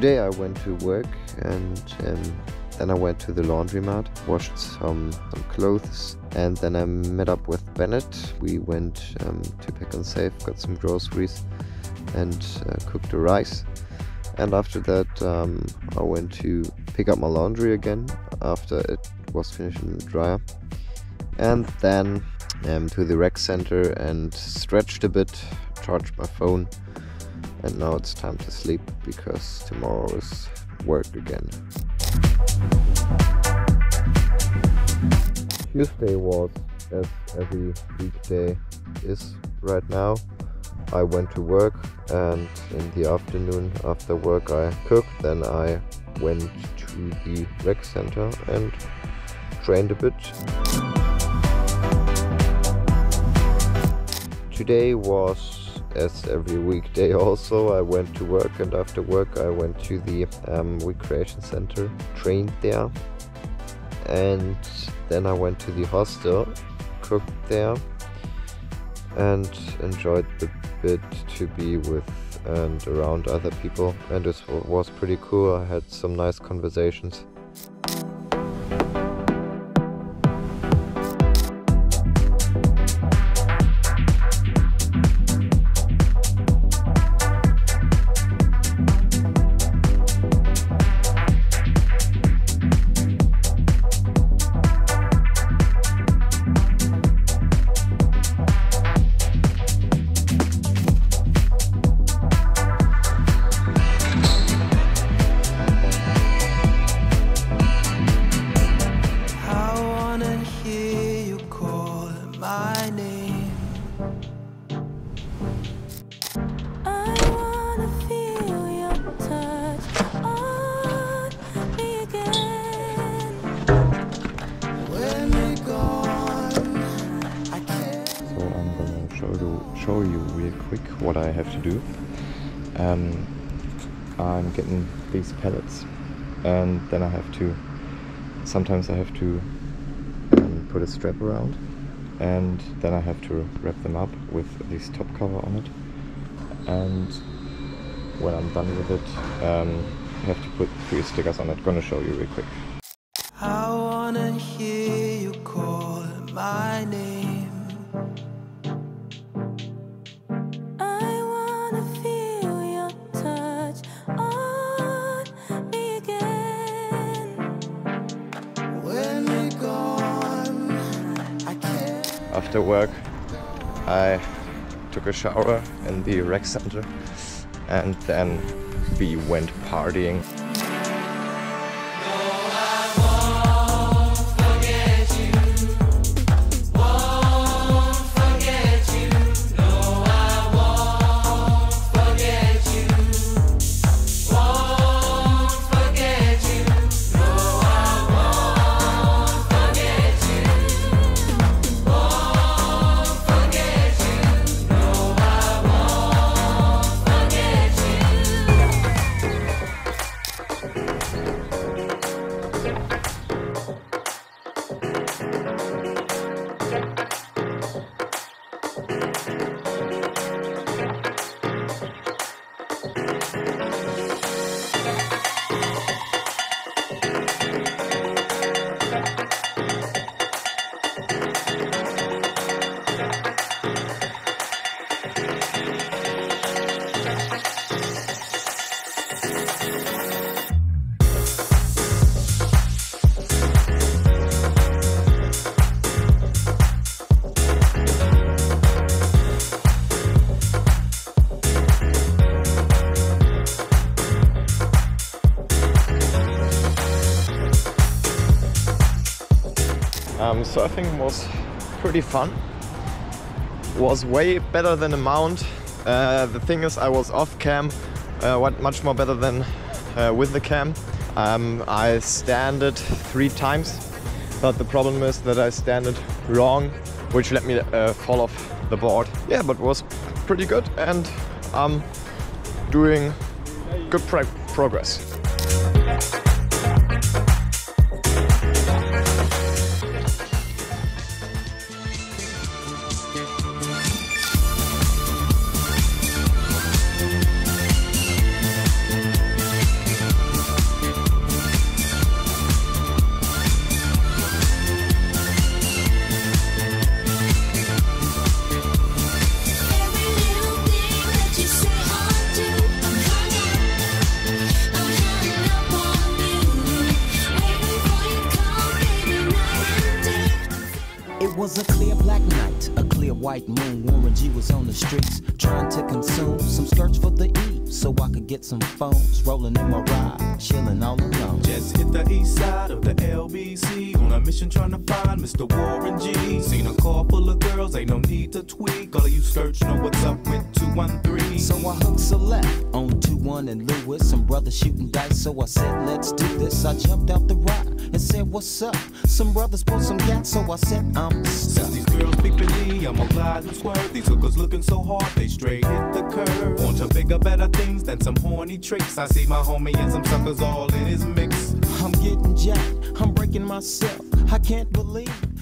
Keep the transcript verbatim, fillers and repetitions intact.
today I went to work and um, then I went to the laundromat, washed some, some clothes, and then I met up with Bennett. We went um, to Pick and Save, got some groceries and uh, cooked the rice. And after that um, I went to pick up my laundry again after it was finished in the dryer. And then um, to the rec center and stretched a bit, charged my phone. And now it's time to sleep because tomorrow is work again. Tuesday was, as every weekday is right now. I went to work and in the afternoon after work I cooked, then I went to the rec center and trained a bit. Today was, as every weekday also, I went to work, and after work I went to the um, recreation center, trained there, and then I went to the hostel, cooked there, and enjoyed the bit to be with and around other people, and it was pretty cool. I had some nice conversations. Show you real quick what I have to do. Um, I'm getting these pellets, and then I have to, sometimes I have to um, put a strap around, and then I have to wrap them up with this top cover on it, and when I'm done with it um, I have to put three stickers on it. Gonna show you real quick. I wanna hear you call my name. After work I took a shower in the rec center and then we went partying. Um, surfing was pretty fun, was way better than a mount. Uh, the thing is I was off cam, uh, much more better than uh, with the cam. Um, I stand it three times, but the problem is that I stand it wrong, which let me uh, fall off the board. Yeah, but it was pretty good and I'm doing good pro progress. white moon, Warren G was on the streets trying to consume some skirts for the E, so I could get some phones rolling in my ride, chilling all alone. Just hit the east side of the L B C on a mission trying to find Mister Warren G. Seen a car full of girls, ain't no need to tweak. All of you skirts know what's up with two one three. So I hooked select on two one and Lewis, some brothers shooting dice, so I said let's do this. I jumped out the ride and said what's up. Some brothers pulled some gas, so I said I'm stuck. Since these girls peeping me, I'm gonna glide and swerve. These hookers looking so hard, they straight hit the curve. On to bigger, better things than some horny tricks. I see my homie and some suckers all in his mix. I'm getting jacked, I'm breaking myself. I can't believe